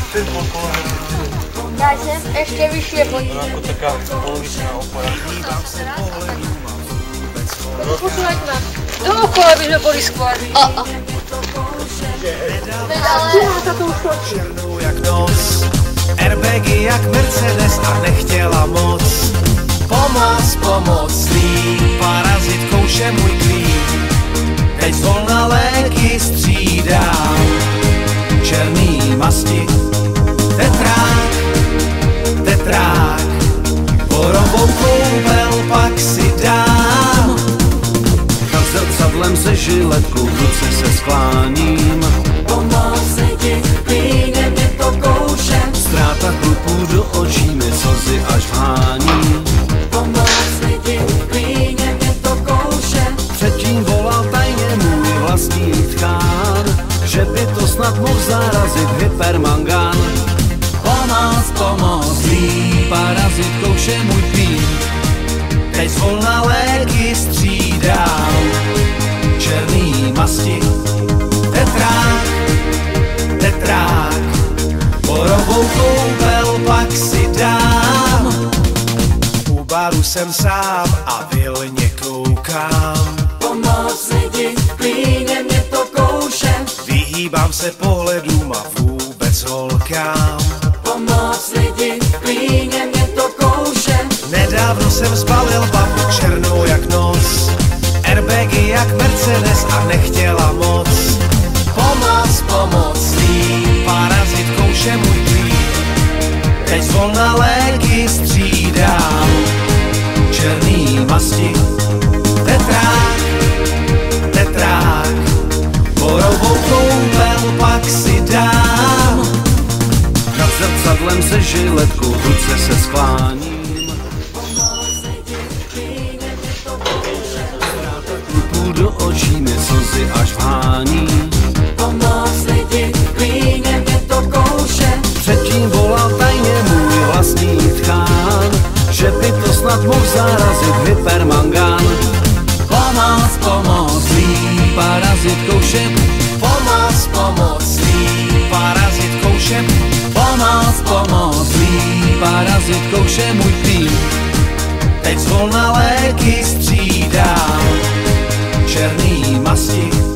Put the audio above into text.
Já jsem ještě vyšší vodní. Jako taká polovičná opora. Poslouchajte nás. Dookola by jsme byli skvělí. Černou jak noc, airbagy jak Mercedes a nechtěla moc. Pomoc, pomocný, parazit kouše můj klín. Teď zvolna léky střídám, černý masti, tetrák, tetrák. Borovou koupel pak si dám. Nad zrcadlem se žiletkou v ruce se skláním. Pomoc lidi, klíně mě to kouše. Ztráta chlupů do očí mi slzy až vhání. Pomoc lidi, klíně mě to kouše. Předtím volal tajně můj vlastní tchán, že by to snad mohl zarazit hypermangán. Pomoc, pomoc, zlý parazit kouše můj klín. Teď zvolna léky střídám, černý masti, tetrák, tetrák. Borovou koupel pak si dám. U baru jsem sám a vilně koukám. Pomoc lidi, klíně mě to kouše. Vyhýbám se pohledům a vůbec holkám. Pomoc lidi, klíně mě to kouše. Nedávno jsem zbalil babu černou jak noc, airbagy jak Mercedes a nechtěla moc. Pomoc, pomocný, parazit kouše můj klín. Teď zvolna léky střídám, černý masti, tetrák, tetrák. Borovou koupel pak si dám. Nad zrcadlem se žiletkou v ruce se skláním. Chlupů do očí mi slzy až vhání. Pomoc lidi, klíně mě to kouše. Předtím volal tajně můj vlastní tchán, že by to snad mohl zarazit hypermangán. Pomoc, pomocný, parazit koušem. Pomoc, pomocný, parazit koušem. Pomoc, pomocný, parazit koušem můj klín. Teď zvolna léky střídám, černý masti,